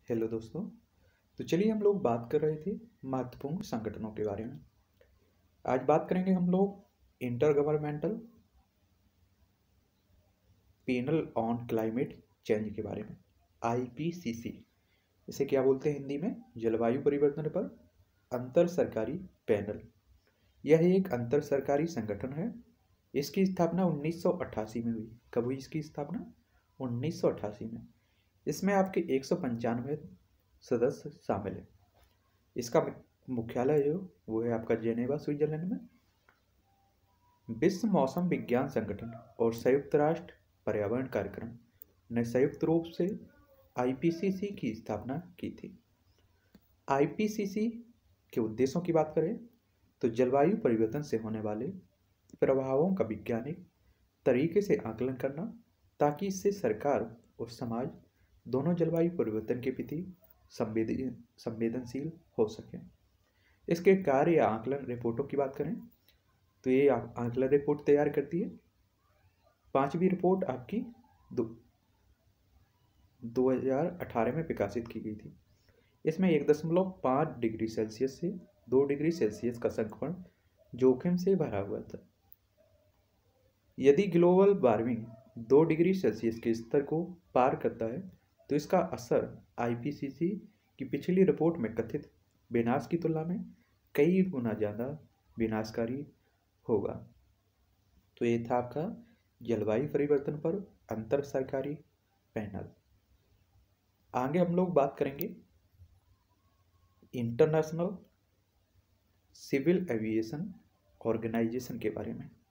Hello दोस्तों। तो चलिए हम लोग बात कर रहे थे महत्वपूर्ण संगठनों के बारे में। आज बात करेंगे हम लोग intergovernmental panel on climate change के बारे में, आईपीसीसी। इसे क्या बोलते हैं हिंदी में? जलवायु परिवर्तन पर अंतर सरकारी पैनल। यह एक अंतर सरकारी संगठन है। इसकी स्थापना 1988 में हुई। कब हुई इसकी स्थापना? 1988 में। इसमें आपके 195 सदस्य शामिल है। इसका मुख्यालय जो वो है आपका जेनेवा, स्विट्जरलैंड में। विश्व मौसम विज्ञान संगठन और संयुक्त राष्ट्र पर्यावरण कार्यक्रम ने संयुक्त रूप से आईपीसीसी की स्थापना की थी। आईपीसीसी के उद्देश्यों की बात करें तो जलवायु परिवर्तन से होने वाले प्रभावों का वैज्ञानिक तरीके से आकलन करना, ताकि इससे सरकार और समाज दोनों जलवायु परिवर्तन के प्रति संवेदनशील हो सके। इसके कार्य या आकलन रिपोर्टों की बात करें तो ये आकलन रिपोर्ट तैयार करती है। 5वीं रिपोर्ट आपकी 2018 में प्रकाशित की गई थी। इसमें 1.5 डिग्री सेल्सियस से 2 डिग्री सेल्सियस का संक्रमण जोखिम से भरा हुआ था। यदि ग्लोबल वार्मिंग 2 डिग्री सेल्सियस के स्तर को पार करता है तो इसका असर आईपीसीसी की पिछली रिपोर्ट में कथित विनाश की तुलना में कई गुना ज़्यादा विनाशकारी होगा। तो ये था आपका जलवायु परिवर्तन पर अंतर सरकारी पैनल। आगे हम लोग बात करेंगे इंटरनेशनल सिविल एविएशन ऑर्गेनाइजेशन के बारे में।